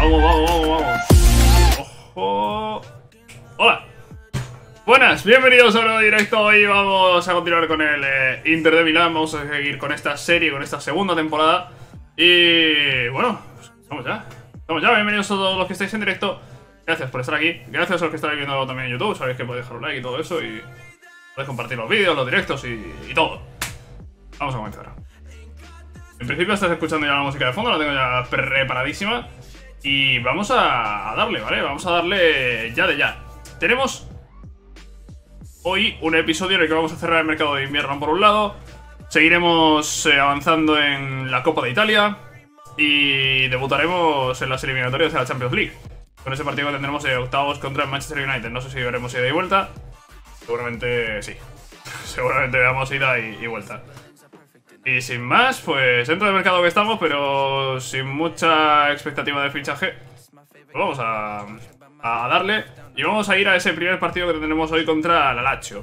Vamos, vamos, vamos, vamos. Ojo. Hola. Buenas, bienvenidos a un nuevo directo. Hoy vamos a continuar con el Inter de Milán. Vamos a seguir con esta serie, con esta segunda temporada. Y bueno, pues estamos ya. Estamos ya, bienvenidos a todos los que estáis en directo. Gracias por estar aquí. Gracias a los que estáis viendo también en YouTube. Sabéis que podéis dejar un like y todo eso. Y podéis compartir los vídeos, los directos y todo. Vamos a comenzar. En principio estás escuchando ya la música de fondo, la tengo ya preparadísima. Y vamos a darle, ¿vale? Vamos a darle ya de ya. Tenemos hoy un episodio en el que vamos a cerrar el mercado de invierno por un lado. Seguiremos avanzando en la Copa de Italia. Y debutaremos en las eliminatorias de la Champions League. Con ese partido que tendremos octavos contra el Manchester United. No sé si veremos ida y vuelta. Seguramente sí. Seguramente veamos ida y vuelta. Y sin más, pues dentro del mercado que estamos, pero sin mucha expectativa de fichaje, pues vamos a darle. Y vamos a ir a ese primer partido que tendremos hoy contra la Lazio.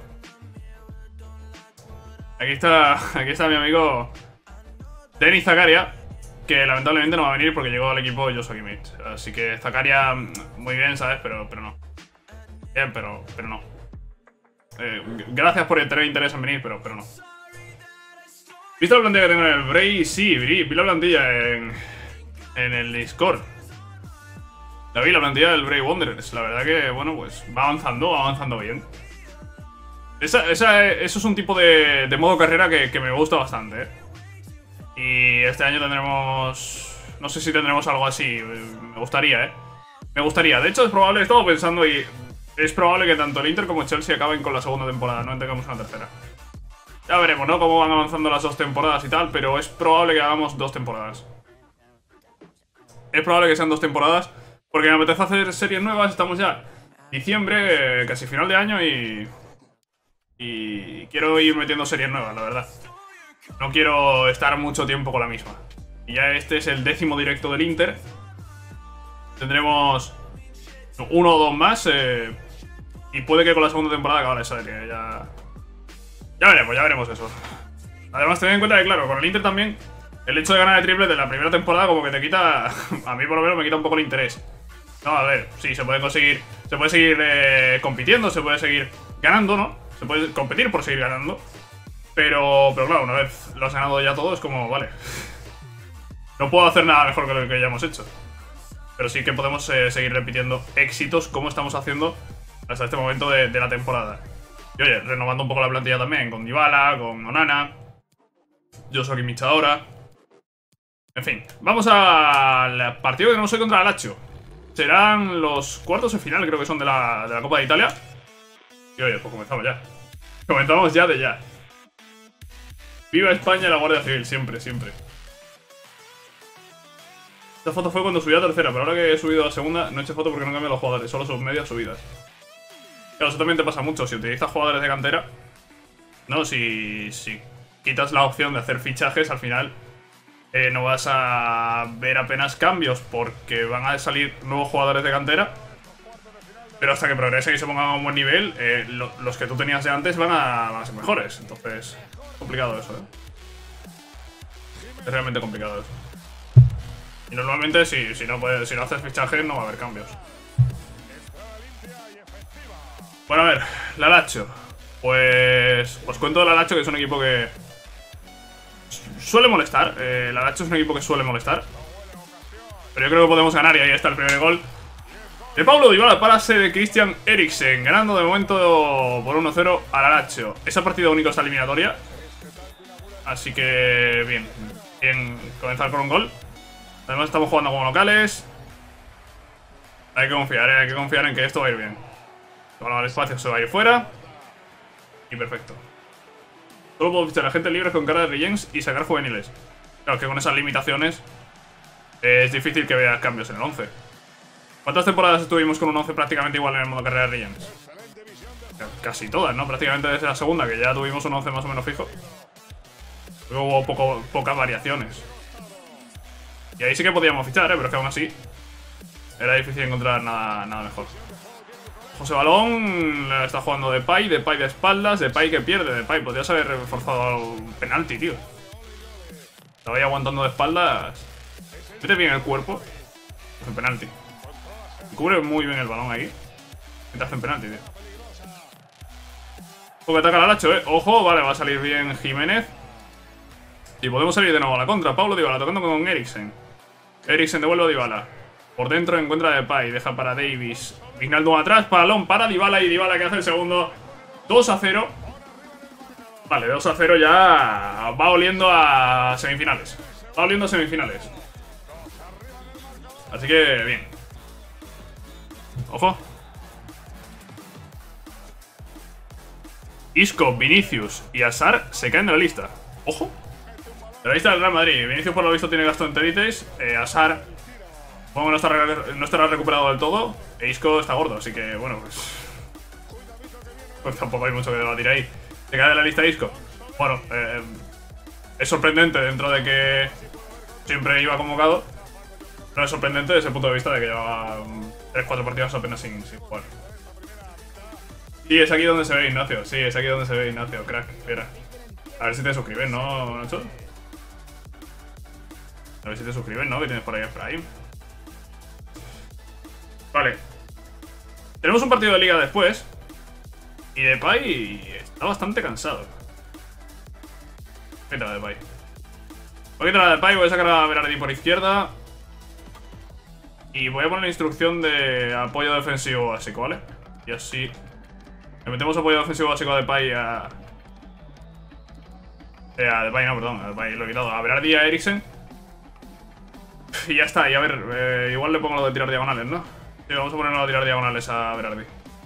Aquí está mi amigo Denis Zakaria, que lamentablemente no va a venir porque llegó al equipo Joshua Kimmich. Así que Zakaria, muy bien, ¿sabes? Pero no. Bien, pero no. Gracias por tener interés en venir, pero no. ¿Viste la plantilla que tengo en el Bray? Sí, vi la plantilla en el Discord. La vi, la plantilla del Bray Wanderers. La verdad que, bueno, pues va avanzando bien. Eso es un tipo de modo carrera que me gusta bastante, ¿eh? Y este año tendremos... No sé si tendremos algo así. Me gustaría, ¿eh? Me gustaría. De hecho, es probable, he estado pensando y es probable que tanto el Inter como el Chelsea acaben con la segunda temporada. No tengamos una tercera. Ya veremos, ¿no? Cómo van avanzando las dos temporadas y tal, pero es probable que hagamos dos temporadas. Es probable que sean dos temporadas, porque me apetece hacer series nuevas. Estamos ya diciembre, casi final de año y quiero ir metiendo series nuevas, la verdad. No quiero estar mucho tiempo con la misma. Y ya este es el 10º directo del Inter. Tendremos uno o dos más y puede que con la segunda temporada acabe la serie, Ya veremos eso. Además, ten en cuenta que, claro, con el Inter también, el hecho de ganar el triple de la primera temporada como que te quita, a mí por lo menos me quita un poco el interés. No, a ver, sí, se puede seguir compitiendo, se puede seguir ganando, ¿no? Se puede competir por seguir ganando. Pero claro, una vez lo has ganado ya todo, es como, vale. No puedo hacer nada mejor que lo que ya hemos hecho. Pero sí que podemos seguir repitiendo éxitos como estamos haciendo hasta este momento de la temporada. Y oye, renovando un poco la plantilla también, con Dybala, con Onana, Joshua Kimmich ahora. En fin, vamos al partido que tenemos hoy contra la Lazio. Serán los cuartos de final, creo que son de la Copa de Italia. Y oye, pues comenzamos ya. Comenzamos ya de ya. Viva España y la Guardia Civil, siempre, siempre. Esta foto fue cuando subí a tercera, pero ahora que he subido a segunda, no he hecho foto porque no cambian los jugadores, solo son medias subidas. Claro, eso también te pasa mucho. Si utilizas jugadores de cantera, no, si quitas la opción de hacer fichajes, al final no vas a ver apenas cambios porque van a salir nuevos jugadores de cantera. Pero hasta que progresen y se pongan a un buen nivel, los que tú tenías de antes van a ser mejores. Entonces, es complicado eso, ¿eh? Es realmente complicado eso. Y normalmente, si no haces fichajes, no va a haber cambios. Bueno, a ver, la Lazio. Pues os cuento de la Lazio, que es un equipo que suele molestar. La Lazio es un equipo que suele molestar. Pero yo creo que podemos ganar y ahí está el primer gol de Paulo Dybala, pase de Christian Eriksen, ganando de momento por 1-0 a la Lazio. Esa partida única es eliminatoria. Así que bien comenzar con un gol. Además estamos jugando como locales. Hay que confiar en que esto va a ir bien. Con el espacio se va a ir fuera. Y perfecto. Solo puedo fichar a gente libre con cara de Reyens y sacar juveniles. Claro que con esas limitaciones es difícil que veas cambios en el 11. ¿Cuántas temporadas estuvimos con un 11 prácticamente igual en el modo carrera de Reyens? Casi todas, ¿no? Prácticamente desde la segunda, que ya tuvimos un 11 más o menos fijo. Luego hubo pocas variaciones. Y ahí sí que podíamos fichar, pero es que aún así era difícil encontrar nada mejor. José Balón está jugando Depay de espaldas, Depay que pierde. Depay, podrías haber reforzado un penalti, tío. Estaba ahí aguantando de espaldas. Mete bien el cuerpo. Hacen penalti. Cubre muy bien el balón ahí. Y te hacen penalti, tío. Porque ataca la Lacho, Ojo, vale, va a salir bien Jiménez. Y podemos salir de nuevo a la contra. Pablo Dybala tocando con Eriksen. Eriksen devuelve a Dybala. Por dentro encuentra a Depay. Deja para Davis. Wijnaldum atrás. Balón para Dybala. Y Dybala que hace el segundo. 2-0. Vale, 2-0 ya. Va oliendo a semifinales. Va oliendo a semifinales. Así que bien. Ojo. Isco, Vinicius y Hazard se caen de la lista. Ojo. De la lista del Real Madrid. Vinicius por lo visto tiene gastroenteritis. Hazard, bueno, no estará recuperado del todo. E Isco está gordo, así que bueno, pues tampoco hay mucho que debatir ahí. Se cae de la lista Isco. Bueno, es sorprendente dentro de que siempre iba convocado. No es sorprendente desde el punto de vista de que llevaba 3-4 partidos apenas sin jugar. Sí, es aquí donde se ve Ignacio. Sí, es aquí donde se ve Ignacio, crack. Mira. A ver si te suscribes, ¿no, Nacho? A ver si te suscribes, ¿no? Que tienes por ahí el Prime. Vale. Tenemos un partido de liga después. Y Depay está bastante cansado. ¿Qué tal Depay? Voy a quitar a Depay, voy a sacar a Berardi por izquierda. Y voy a poner la instrucción de apoyo defensivo básico, ¿vale? Y así le metemos apoyo defensivo básico a Depay a Depay no, perdón, a Depay lo he quitado. A Berardi y a Eriksen. Y ya está, y a ver, igual le pongo lo de tirar diagonales, ¿no? Sí, vamos a ponerlo a tirar diagonales a Berardi.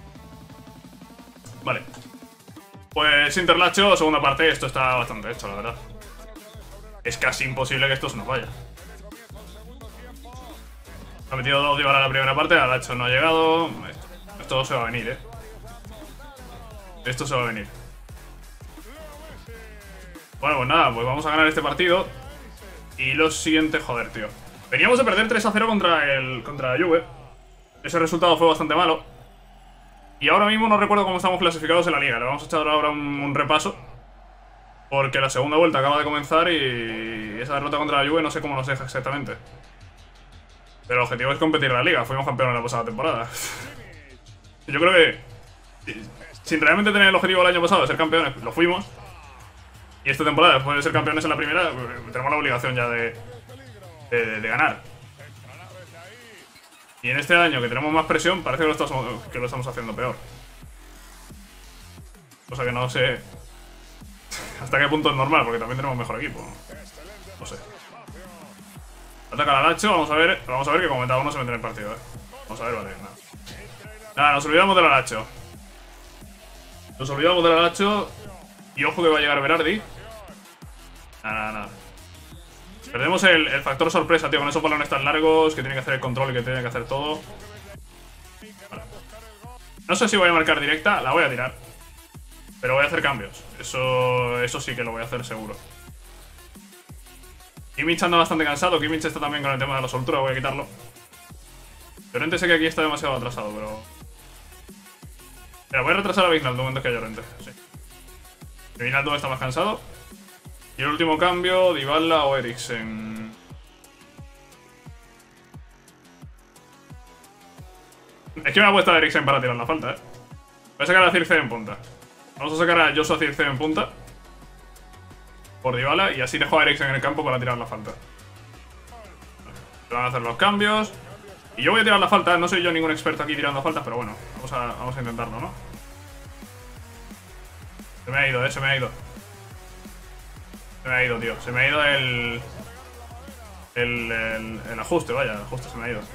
Vale. Pues Inter-Lazio, segunda parte, esto está bastante hecho, la verdad. Es casi imposible que esto se nos vaya. Ha metido 2 Dybala en la primera parte, a Lazio no ha llegado. Esto se va a venir, Esto se va a venir. Bueno, pues nada, pues vamos a ganar este partido. Y lo siguiente, joder, tío. Veníamos de perder 3-0 contra la Juve. Ese resultado fue bastante malo. Y ahora mismo no recuerdo cómo estamos clasificados en la liga. Le vamos a echar ahora un repaso. Porque la segunda vuelta acaba de comenzar y esa derrota contra la Juve no sé cómo nos deja exactamente. Pero el objetivo es competir en la liga. Fuimos campeones la pasada temporada. Yo creo que sin realmente tener el objetivo el año pasado de ser campeones, lo fuimos. Y esta temporada, después de ser campeones en la primera, tenemos la obligación ya de ganar. Y en este año que tenemos más presión, parece que lo estamos haciendo peor. Cosa que no sé hasta qué punto es normal, porque también tenemos mejor equipo. No sé. Ataca la Lazio, vamos a ver que como comentaba uno se mete en el partido, Vamos a ver, vale, nada, nos olvidamos de la Lazio. Nos olvidamos de la Lazio. Y ojo que va a llegar Berardi. Nada. Perdemos el factor sorpresa, tío, con esos balones tan largos, que tiene que hacer el control y que tiene que hacer todo. Vale. No sé si voy a marcar directa, la voy a tirar. Pero voy a hacer cambios. Eso sí que lo voy a hacer seguro. Kimmich anda bastante cansado. Kimmich está también con el tema de la soltura, voy a quitarlo. Llorente sé que aquí está demasiado atrasado, pero... Mira, voy a retrasar a Wijnaldum antes que a Llorente. Sí. Wijnaldum está más cansado. Y el último cambio, Dybala o Eriksen. Es que me ha puesto a Eriksen para tirar la falta, Voy a sacar a Zirkzee en punta. Vamos a sacar a Joshua Zirkzee en punta. Por Dybala y así dejo a Eriksen en el campo para tirar la falta. Se van a hacer los cambios. Y yo voy a tirar la falta, no soy yo ningún experto aquí tirando faltas, pero bueno, vamos a intentarlo, ¿no? Se me ha ido, se me ha ido. Se me ha ido, tío. Se me ha ido el ajuste, vaya, el ajuste se me ha ido.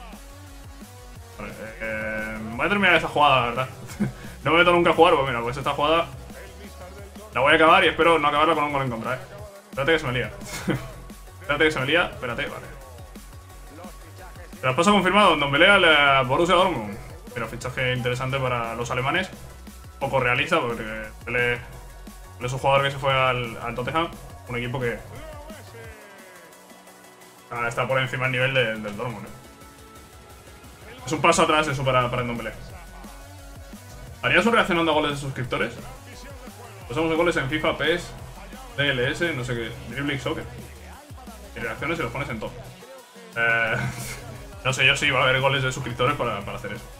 Vale, voy a terminar esa jugada, la verdad. No me meto nunca a jugar, pues mira, pues esta jugada la voy a acabar y espero no acabarla con un gol en contra, Espérate que se me lía. Espérate que se me lía, espérate, vale. Traspaso confirmado, Ndombele al Borussia Dortmund. Pero fichaje interesante para los alemanes. Poco realista, porque él es un jugador que se fue al Tottenham. Un equipo que está por encima del nivel del Dortmund. Es un paso atrás eso para Ndombele. ¿Harías un reaccionando a goles de suscriptores? Usamos de goles en FIFA, PES, DLS, no sé qué, Dribbling Soccer. Y reacciones y los pones en top. No sé yo si va a haber goles de suscriptores para hacer eso.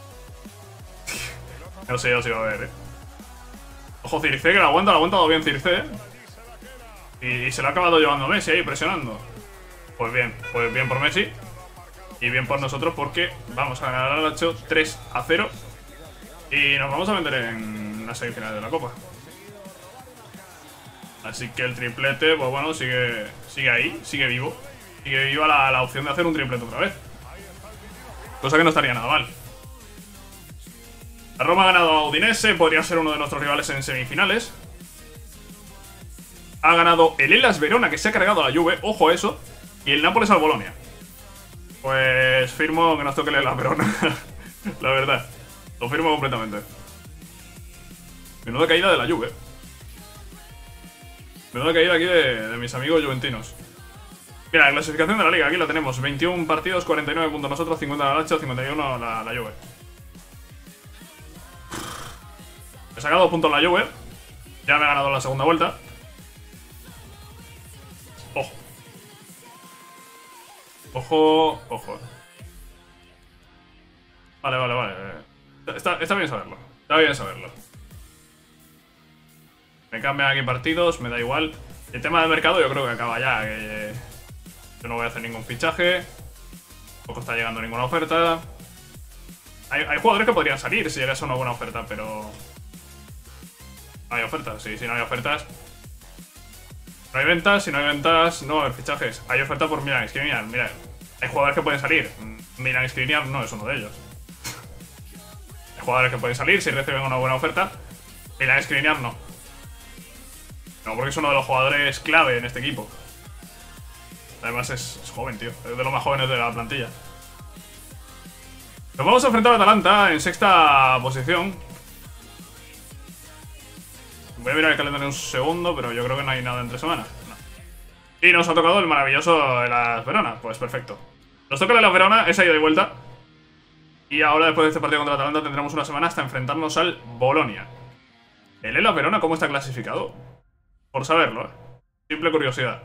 No sé yo si va a haber, Ojo, Circe, que la ha aguantado bien Circe, Y se lo ha acabado llevando Messi ahí, presionando. Pues bien por Messi. Y bien por nosotros porque vamos a ganar al Lacho 3-0. Y nos vamos a meter en la semifinal de la Copa. Así que el triplete, pues bueno, sigue ahí, sigue vivo. Sigue viva la opción de hacer un triplete otra vez. Cosa que no estaría nada mal. La Roma ha ganado a Udinese, podría ser uno de nuestros rivales en semifinales. Ha ganado el Hellas Verona, que se ha cargado a la Juve, ojo a eso. Y el Nápoles al Bolonia. Pues firmo que nos toque el Hellas Verona. La verdad, lo firmo completamente. Menuda caída de la Juve. Menuda caída aquí de mis amigos juventinos. Mira, la clasificación de la liga, aquí la tenemos. 21 partidos, 49 puntos nosotros, 50 la Lazio, 51 la Juve. He sacado 2 puntos la Juve. Ya me ha ganado la segunda vuelta. Ojo. Ojo. Vale. Está bien saberlo. Está bien saberlo. Me cambian aquí partidos, me da igual. El tema del mercado yo creo que acaba ya. Que yo no voy a hacer ningún fichaje. Tampoco está llegando ninguna oferta. Hay jugadores que podrían salir si llegase una buena oferta, pero... No hay ofertas, sí, si no hay ofertas... No hay ventas, si no hay ventas, no va a haber fichajes. Hay oferta por Milan Skriniar, mira. Hay jugadores que pueden salir. Milan Skriniar no es uno de ellos. Hay jugadores que pueden salir si reciben una buena oferta. Milan Skriniar no. No, porque es uno de los jugadores clave en este equipo. Además es joven, tío. Es de los más jóvenes de la plantilla. Nos vamos a enfrentar a Atalanta en sexta posición. Voy a mirar el calendario un segundo, pero yo creo que no hay nada entre semanas. No. Y nos ha tocado el maravilloso Hellas Verona. Pues perfecto. Nos toca el Hellas Verona, esa ida y vuelta. Y ahora, después de este partido contra Atalanta, tendremos una semana hasta enfrentarnos al Bolonia. ¿El Hellas Verona cómo está clasificado? Por saberlo, Simple curiosidad.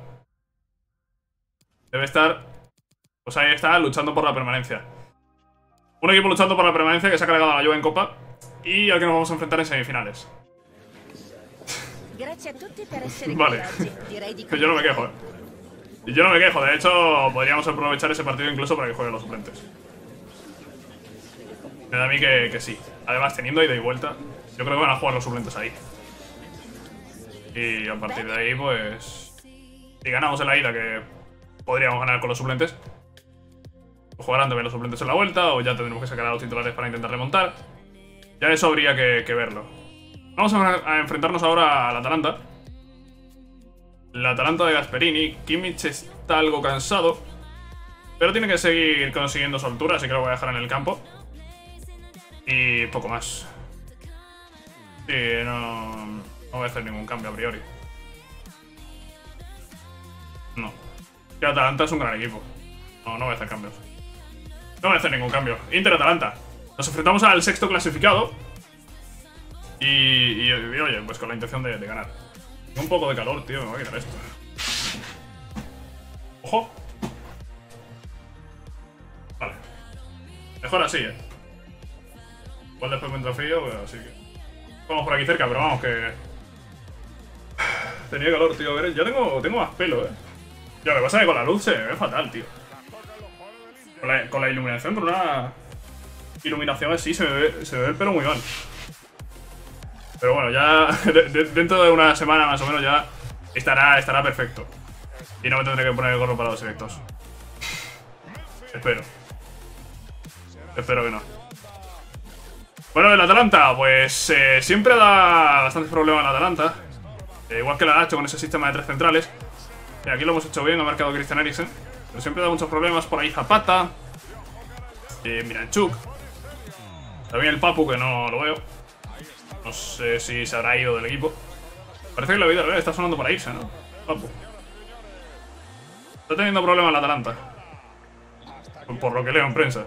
Debe estar... Pues ahí está, luchando por la permanencia. Un equipo luchando por la permanencia que se ha cargado a la Juve en Copa. Y al que nos vamos a enfrentar en semifinales. Vale. Yo no me quejo, Yo no me quejo, de hecho podríamos aprovechar ese partido incluso para que jueguen los suplentes. Me da a mí que sí. Además, teniendo ida y vuelta, yo creo que van a jugar los suplentes ahí. Y a partir de ahí, pues... Si ganamos en la ida, que podríamos ganar con los suplentes, o jugarán también los suplentes en la vuelta, o ya tendremos que sacar a los titulares para intentar remontar. Ya eso habría que verlo. Vamos a enfrentarnos ahora al Atalanta. El Atalanta de Gasperini. Kimmich está algo cansado, pero tiene que seguir consiguiendo su altura, así que lo voy a dejar en el campo. Y poco más. Sí, no voy a hacer ningún cambio a priori. No. Que Atalanta es un gran equipo. No voy a hacer cambios. No voy a hacer ningún cambio. Inter-Atalanta. Nos enfrentamos al sexto clasificado. Y oye, pues con la intención de ganar. Tengo un poco de calor, tío, me voy a quitar esto. ¡Ojo! Vale. Mejor así, Igual después me entra frío, pero así que... Vamos por aquí cerca, pero vamos que... Tenía calor, tío, a ver, ya tengo más pelo, Ya, lo que pasa es que con la luz se ve fatal, tío. Con la iluminación, con una iluminación así, se me ve el pelo muy mal. Pero bueno, ya dentro de una semana más o menos ya estará perfecto. Y no me tendré que poner el gorro para los efectos. Espero que no. Bueno, el Atalanta, pues siempre da bastantes problemas el Atalanta. Igual que la Lazio con ese sistema de 3 centrales. Y aquí lo hemos hecho bien, ha marcado Christian Eriksen. Pero siempre da muchos problemas por ahí Zapata. Miranchuk. También el Papu, que no lo veo. No sé si se habrá ido del equipo. Parece que la vida real está sonando para irse, ¿no? Papu. Está teniendo problemas el Atalanta. Por lo que leo en prensa.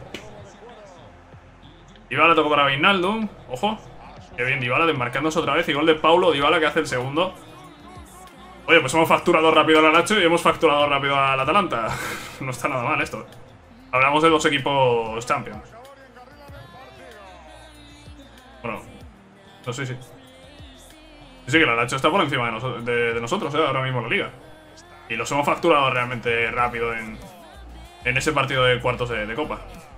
Dybala tocó para Wijnaldum. Ojo. Qué bien Dybala desmarcándose otra vez. Y gol de Paulo Dybala que hace el segundo. Oye, pues hemos facturado rápido al Lazio y hemos facturado rápido al Atalanta. No está nada mal esto. Hablamos de dos equipos Champions. Bueno, no sé si. Sí, que la Lazio está por encima de nosotros, ahora mismo en la liga. Y los hemos fracturado realmente rápido en ese partido de cuartos de Copa.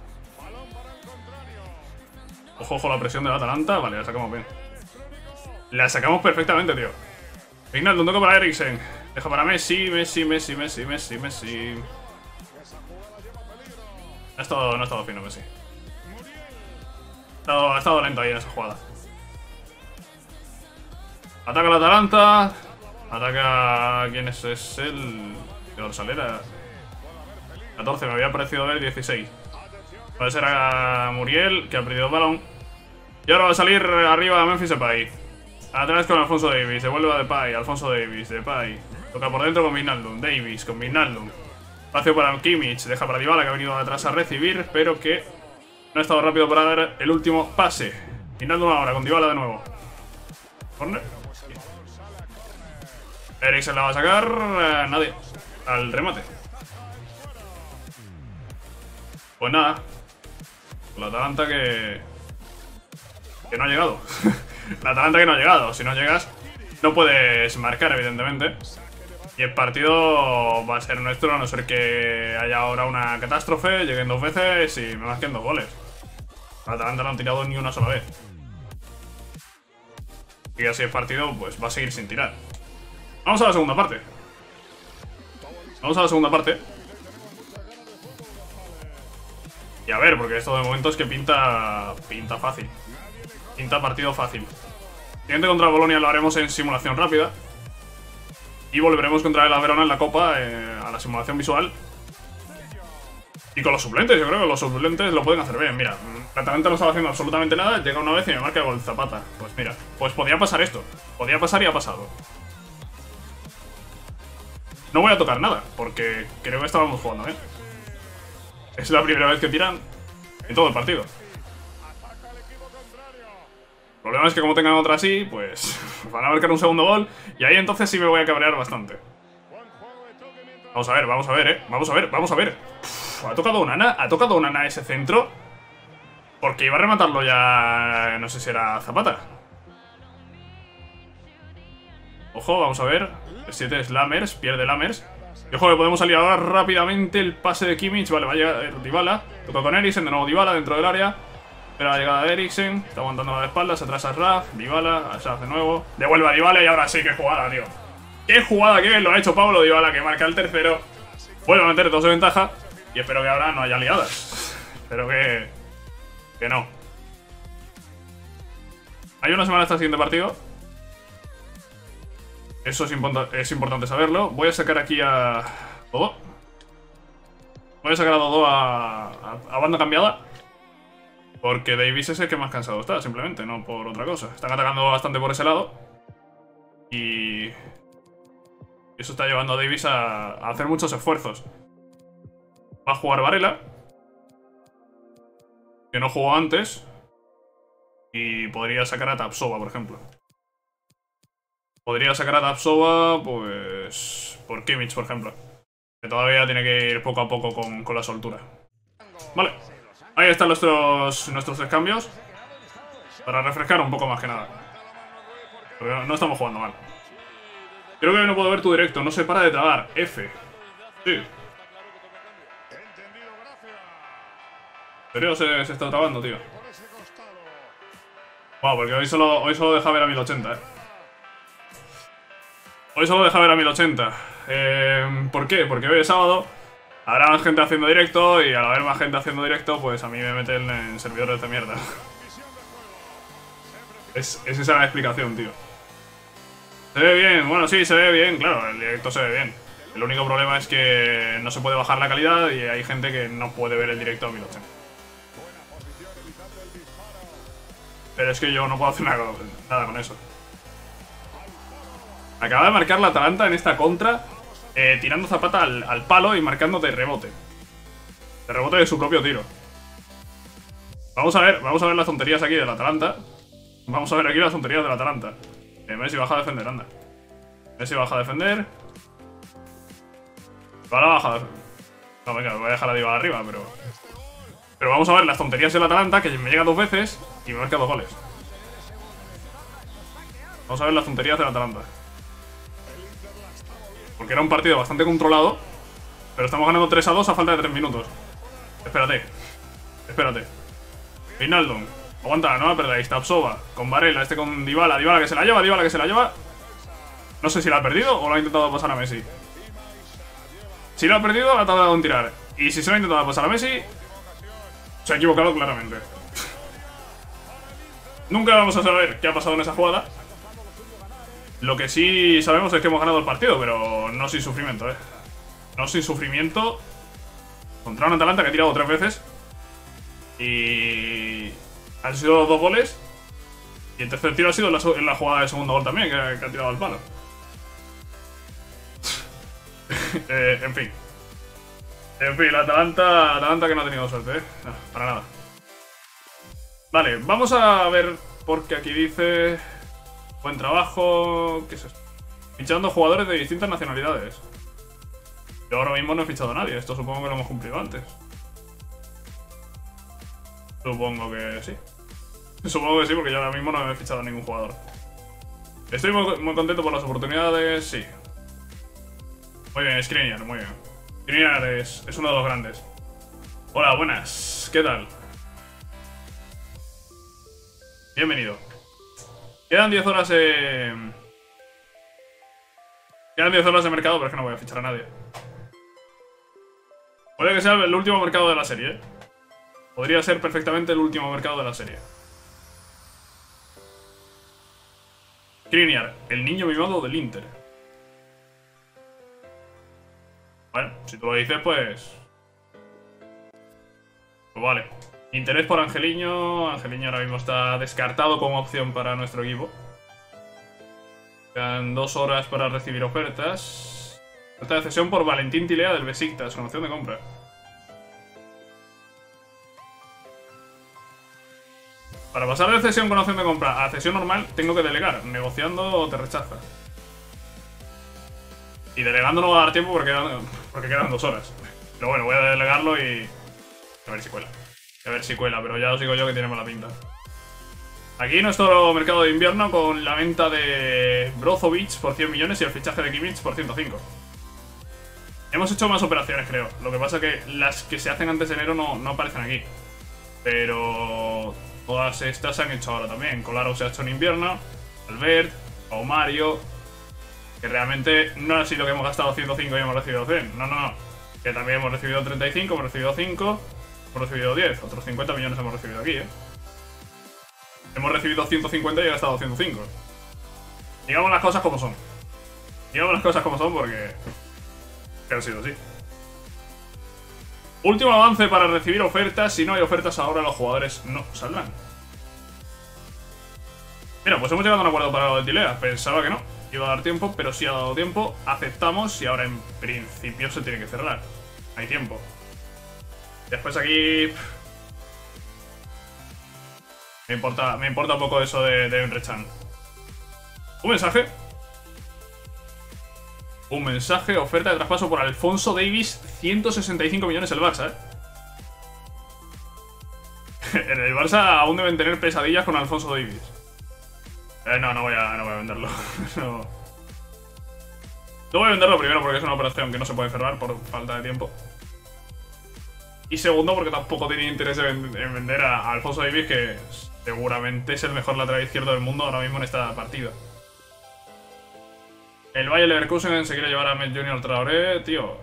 Ojo, ojo la presión del Atalanta. Vale, la sacamos bien. La sacamos perfectamente, tío. Wijnaldum, un toque para Eriksen. Deja para Messi, Messi. No ha estado fino Messi. Ha estado lento ahí en esa jugada. Ataca el Atalanta. Ataca... ¿Quién es el...? ¿De Orsalera? 14, me había parecido ver 16. Puede ser a Muriel, que ha perdido el balón. Y ahora va a salir arriba Memphis Depay. Atrás con Alfonso Davies, devuelve a Depay, Alfonso Davies, Depay. Toca por dentro con Wijnaldum, Davies con Wijnaldum. Espacio para Kimmich, deja para Dybala, que ha venido atrás a recibir, pero que no ha estado rápido para dar el último pase. Wijnaldum ahora con Dybala de nuevo. Corner. Eriksen la va a sacar, nadie. Al remate. Pues nada. La Atalanta que no ha llegado. La Atalanta que no ha llegado. Si no llegas, no puedes marcar, evidentemente. Y el partido va a ser nuestro, a no ser que haya ahora una catástrofe, lleguen 2 veces y me marquen 2 goles. La Atalanta no han tirado ni una sola vez. Y así el partido pues va a seguir sin tirar. Vamos a la segunda parte. Vamos a la segunda parte. Y a ver, porque esto de momento es que pinta fácil. Pinta partido fácil. Siguiente contra Bolonia lo haremos en simulación rápida. Y volveremos contra el Verona en la Copa, a la simulación visual. Y con los suplentes, yo creo que los suplentes lo pueden hacer bien. Mira, la Atalanta no estaba haciendo absolutamente nada. Llega una vez y me marca el gol Zapata. Pues mira, pues podía pasar esto. Podía pasar y ha pasado. No voy a tocar nada, porque creo que estábamos jugando bien. Es la primera vez que tiran en todo el partido. El problema es que como tengan otra así, pues van a marcar un segundo gol. Y ahí entonces sí me voy a cabrear bastante. Vamos a ver, Vamos a ver. Uf, ha tocado Onana ese centro. Porque iba a rematarlo ya... No sé si era Zapata. Ojo, vamos a ver. El 7 es Lammers, pierde Lammers. Y ojo, que podemos salir ahora rápidamente. El pase de Kimmich, vale, va a llegar Dybala. Toca con Eriksen, de nuevo Dybala dentro del área. Espera la llegada de Eriksen, está aguantando la espalda, se atrasa a Raf, Dybala, a Raf de nuevo. Devuelve a Dybala y ahora sí, qué jugada, tío. Qué jugada, que lo ha hecho Pablo Dybala, que marca el tercero. Vuelve a meter 2 de ventaja. Y espero que ahora no haya liadas. Espero que no. Hay una semana hasta el siguiente partido. Eso es importante saberlo. Voy a sacar aquí a Dodó. Voy a sacar a Dodó a banda cambiada. Porque Davies es el que más cansado está, simplemente, no por otra cosa. Están atacando bastante por ese lado. Y eso está llevando a Davies a hacer muchos esfuerzos. Va a jugar Varela, que no jugó antes. Y podría sacar a Tapsova, por ejemplo. Podría sacar a Tapsova, pues... por Kimmich, por ejemplo. Que todavía tiene que ir poco a poco con la soltura. Vale. Ahí están nuestros 3 cambios. Para refrescar un poco más que nada. Porque no estamos jugando mal. Creo que no puedo ver tu directo. No se para de trabar. F. Sí. ¿En serio se está trabando, tío? Wow, porque hoy solo deja ver a 1080, Hoy solo deja ver a 1080. ¿Por qué? Porque hoy es sábado. Habrá más gente haciendo directo y al haber más gente haciendo directo, pues a mí me meten en servidores de mierda. Es esa la explicación, tío. ¿Se ve bien? Bueno, sí, se ve bien, claro, el directo se ve bien. El único problema es que no se puede bajar la calidad y hay gente que no puede ver el directo a 1080. Pero es que yo no puedo hacer nada con eso. Acaba de marcar la Atalanta en esta contra, tirando Zapata al palo y marcando de rebote. De rebote de su propio tiro. Vamos a ver las tonterías aquí del Atalanta. Vamos a ver aquí las tonterías del Atalanta. Messi baja a defender, anda. Messi baja a defender. Ahora baja a defender. No, venga, voy a dejar a Dybala arriba, pero... Pero vamos a ver las tonterías del Atalanta, que me llega 2 veces y me marca 2 goles. Vamos a ver las tonterías del Atalanta. Porque era un partido bastante controlado, pero estamos ganando 3-2 a falta de 3 minutos. Espérate. Espérate. Wijnaldum. Aguanta, no la perdáis. Tapsova. Con Varela, con Dybala. Dybala que se la lleva, Dybala que se la lleva. No sé si la ha perdido o lo ha intentado pasar a Messi. Si lo ha perdido, la ha tardado en tirar. Y si se lo ha intentado pasar a Messi, se ha equivocado claramente. Nunca vamos a saber qué ha pasado en esa jugada. Lo que sí sabemos es que hemos ganado el partido, pero no sin sufrimiento, No sin sufrimiento. Contra un Atalanta que ha tirado 3 veces. Y... han sido 2 goles. Y el tercer tiro ha sido en la jugada de segundo gol también, que ha tirado al palo. En fin. En fin, la Atalanta que no ha tenido suerte, No, para nada. Vale, vamos a ver, porque aquí dice... Buen trabajo... ¿Qué es esto? Fichando jugadores de distintas nacionalidades. Yo ahora mismo no he fichado a nadie. Esto supongo que lo hemos cumplido antes. Supongo que sí. Supongo que sí, porque yo ahora mismo no he fichado a ningún jugador. Estoy muy contento por las oportunidades, sí. Muy bien, Skriniar, muy bien. Skriniar es uno de los grandes. Hola, buenas. ¿Qué tal? Bienvenido. Quedan 10 horas Quedan 10 horas de mercado, pero es que no voy a fichar a nadie. Puede que sea el último mercado de la serie, Podría ser perfectamente el último mercado de la serie. Skriniar, el niño mimado del Inter. Bueno, si tú lo dices, pues vale. Interés por Angeliño. Angeliño ahora mismo está descartado como opción para nuestro equipo. Quedan 2 horas para recibir ofertas. Oferta de cesión por Valentín Tilea del Besiktas, con opción de compra. Para pasar de cesión con opción de compra a cesión normal, tengo que delegar. Negociando te rechaza. Y delegando no va a dar tiempo porque quedan 2 horas. Pero bueno, voy a delegarlo y... a ver si cuela. A ver si cuela, pero ya os digo yo que tiene mala pinta. Aquí nuestro mercado de invierno con la venta de Brozovic por 100 millones y el fichaje de Kimmich por 105. Hemos hecho más operaciones, creo. Lo que pasa es que las que se hacen antes de enero no aparecen aquí. Pero todas estas se han hecho ahora también. Kolarov se ha hecho en invierno. Albert, o Mario. Que realmente no ha sido que hemos gastado 105 y hemos recibido 100. No. Que también hemos recibido 35, hemos recibido 5. Hemos recibido 10, otros 50 millones hemos recibido aquí, Hemos recibido 150 y he gastado 105. Digamos las cosas como son. Digamos las cosas como son porque... que han sido así. Último avance para recibir ofertas. Si no hay ofertas ahora, los jugadores no saldrán. Mira, pues hemos llegado a un acuerdo para lo de Tilea. Pensaba que no iba a dar tiempo, pero sí ha dado tiempo. Aceptamos y ahora en principio se tiene que cerrar. Hay tiempo. Después aquí... Me importa un poco eso de Emre Can. Un mensaje. Un mensaje, oferta de traspaso por Alphonso Davies, 165 millones el Barça, En el Barça aún deben tener pesadillas con Alphonso Davies. No voy a venderlo. No voy a venderlo primero porque es una operación que no se puede cerrar por falta de tiempo. Y segundo, porque tampoco tenía interés en vender a Alphonso Davies, que seguramente es el mejor lateral izquierdo del mundo ahora mismo en esta partida. El Bayer Leverkusen se quiere llevar a Met Junior Traoré, tío.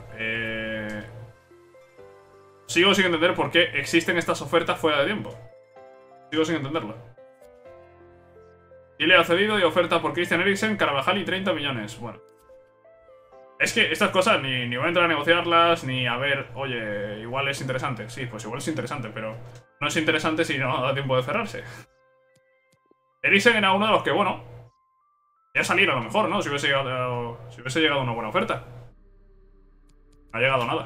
Sigo sin entender por qué existen estas ofertas fuera de tiempo. Sigo sin entenderlo. Y le ha cedido y oferta por Christian Eriksen, Carvajal y 30 millones. Bueno. Es que estas cosas ni voy a entrar a negociarlas, ni a ver, oye, igual es interesante. Sí, pues igual es interesante, pero no es interesante si no da tiempo de cerrarse. Eriksen era uno de los que, bueno, ya salir a lo mejor, ¿no? Si hubiese llegado una buena oferta. No ha llegado nada.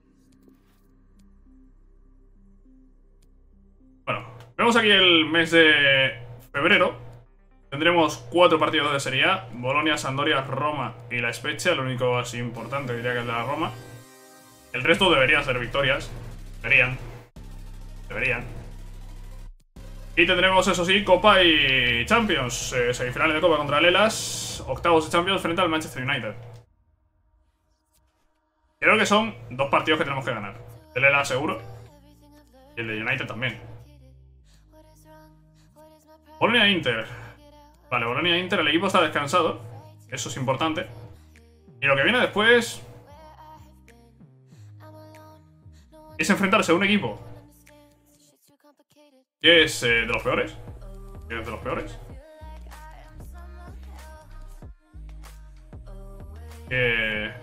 Bueno, vemos aquí el mes de febrero. Tendremos 4 partidos de Serie A: Bolonia, Sampdoria, Roma y la Spezia. Lo único así importante diría que es de la Roma. El resto deberían ser victorias. Deberían. Y tendremos, eso sí, Copa y Champions. Semifinales de Copa contra el Hellas. Octavos de Champions frente al Manchester United. Creo que son 2 partidos que tenemos que ganar. El Hellas seguro. Y el de United también. Bolonia-Inter. Vale, Bolonia-Inter. El equipo está descansado. Eso es importante. Y lo que viene después es enfrentarse a un equipo que es de los peores. Que es de los peores. Que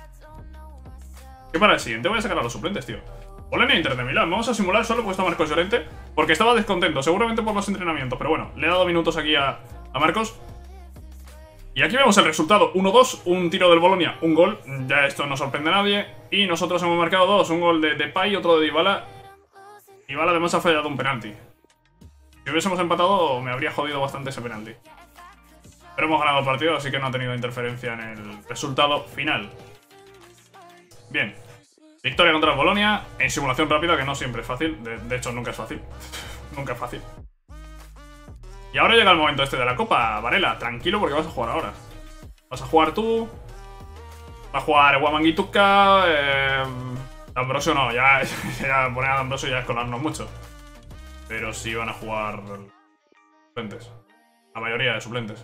para el siguiente voy a sacar a los suplentes, tío. Bolonia-Inter de Milán. Vamos a simular solo porque está Marcos Llorente, porque estaba descontento, seguramente por los entrenamientos. Pero bueno, le he dado minutos aquí a Marcos. Y aquí vemos el resultado, 1-2, un tiro del Bolonia, un gol, ya esto no sorprende a nadie. Y nosotros hemos marcado 2, un gol de Depay y otro de Dybala. Dybala además ha fallado un penalti. Si hubiésemos empatado me habría jodido bastante ese penalti. Pero hemos ganado el partido, así que no ha tenido interferencia en el resultado final. Bien, victoria contra el Bolonia, en simulación rápida, que no siempre es fácil, de hecho nunca es fácil. Nunca es fácil. Y ahora llega el momento este de la Copa. Varela, tranquilo porque vas a jugar ahora. Vas a jugar tú. Va a jugar Wamangituka. D'Ambrosio no, ya poner a D'Ambrosio ya es colarnos mucho. Pero sí van a jugar suplentes. La mayoría de suplentes.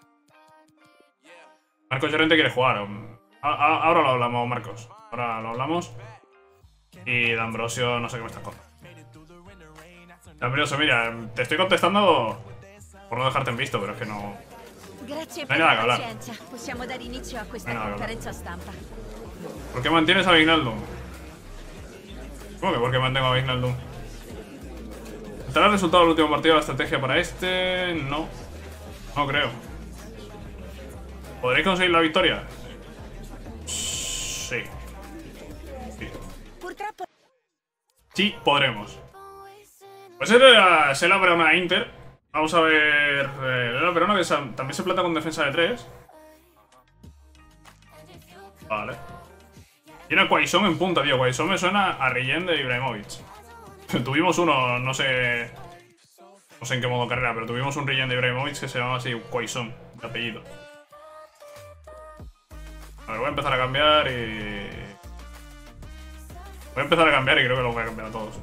Marcos Llorente quiere jugar. Ahora lo hablamos, Marcos. Ahora lo hablamos. Y D'Ambrosio no sé qué me está contando. D'Ambrosio, mira, te estoy contestando por no dejarte en visto, pero es que no... No hay nada que hablar. No hay nada que hablar. ¿Por qué mantienes a Wijnaldum? ¿Cómo que por qué mantengo a Wijnaldum? ¿Estará el resultado del último partido de la estrategia para este? No. No creo. ¿Podréis conseguir la victoria? Sí. Sí, podremos. Pues es la Verona-Inter. Vamos a ver... el Verona que también se planta con defensa de 3. Vale. Tiene a Quaison en punta, tío. Quaison me suena a Rillén de Ibrahimovic. Tuvimos uno, no sé... No sé en qué modo carrera, pero tuvimos un Rillén de Ibrahimovic que se llamaba así Quaison, de apellido. A ver, voy a empezar a cambiar y... Voy a empezar a cambiar y creo que los voy a cambiar a todos.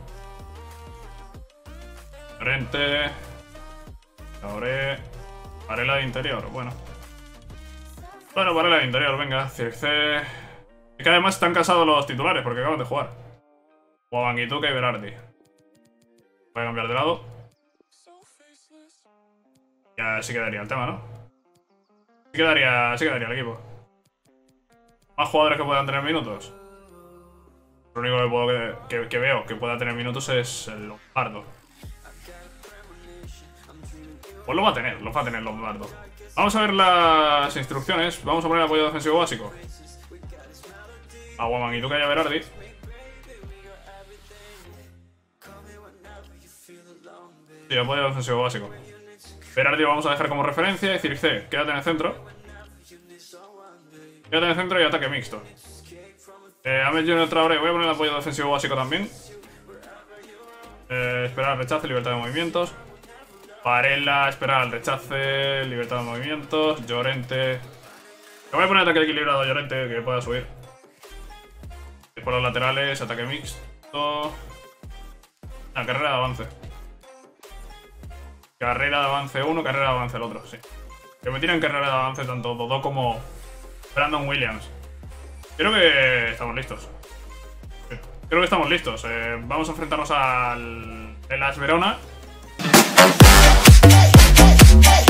Frente... Ahora... Varela de interior, bueno. Bueno, Varela de interior, venga. Circe... Es que además están casados los titulares porque acaban de jugar. Wamangituka y Berardi. Voy a cambiar de lado. Ya sí quedaría el tema, ¿no? Sí quedaría el equipo. Más jugadores que puedan tener minutos. Lo único que veo que pueda tener minutos es el Lombardo. Pues lo va a tener Lombardo. Vamos a ver las instrucciones. Vamos a poner apoyo defensivo básico. A Wamangituka y a Berardi. Sí, apoyo defensivo básico. Berardi vamos a dejar como referencia y Circe, quédate en el centro. Quédate en el centro y ataque mixto. Ahmed Junior Traoré, voy a poner el apoyo defensivo básico también. Esperar al rechace, libertad de movimientos. Varela, esperar al rechace, libertad de movimientos. Llorente. Le voy a poner ataque equilibrado a Llorente que pueda subir. Por los laterales, ataque mixto. Carrera de avance. Carrera de avance uno, carrera de avance el otro, sí. Que me tiran carrera de avance tanto Dodó como Brandon Williams. Creo que estamos listos. Creo que estamos listos. Vamos a enfrentarnos al Hellas Verona.